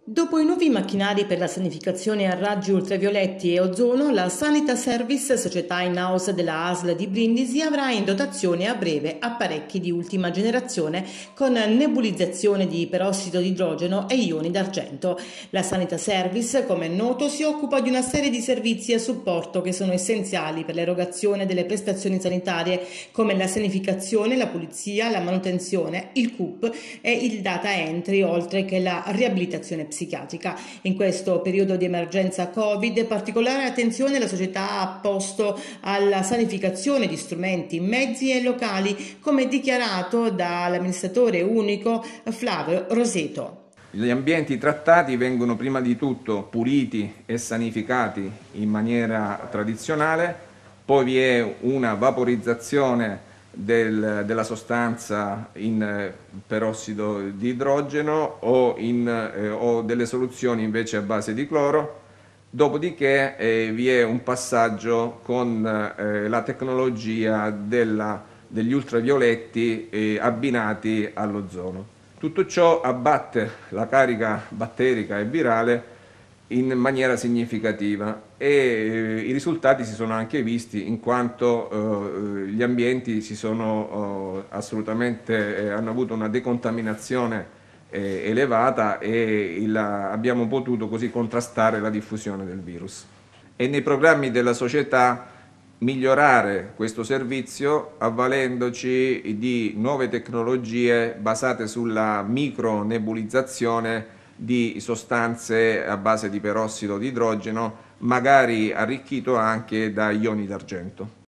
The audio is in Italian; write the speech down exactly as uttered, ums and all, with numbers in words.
Dopo i nuovi macchinari per la sanificazione a raggi ultravioletti e ozono, la Sanita Service, società in-house della A S L di Brindisi, avrà in dotazione a breve apparecchi di ultima generazione con nebulizzazione di perossido di idrogeno e ioni d'argento. La Sanita Service, come è noto, si occupa di una serie di servizi a supporto che sono essenziali per l'erogazione delle prestazioni sanitarie come la sanificazione, la pulizia, la manutenzione, il C U P e il data entry, oltre che la riabilitazione psichiatrica. In questo periodo di emergenza Covid, particolare attenzione la società ha posto alla sanificazione di strumenti, mezzi e locali, come dichiarato dall'amministratore unico Flavio Roseto. Gli ambienti trattati vengono prima di tutto puliti e sanificati in maniera tradizionale, poi vi è una vaporizzazione del, della sostanza in perossido di idrogeno o, in, eh, o delle soluzioni invece a base di cloro, dopodiché eh, vi è un passaggio con eh, la tecnologia della, degli ultravioletti eh, abbinati all'ozono. Tutto ciò abbatte la carica batterica e virale in maniera significativa e eh, i risultati si sono anche visti in quanto eh, gli ambienti si sono eh, assolutamente eh, hanno avuto una decontaminazione eh, elevata e il, abbiamo potuto così contrastare la diffusione del virus. E nei programmi della società migliorare questo servizio avvalendoci di nuove tecnologie basate sulla micronebulizzazione di sostanze a base di perossido di idrogeno, magari arricchito anche da ioni d'argento.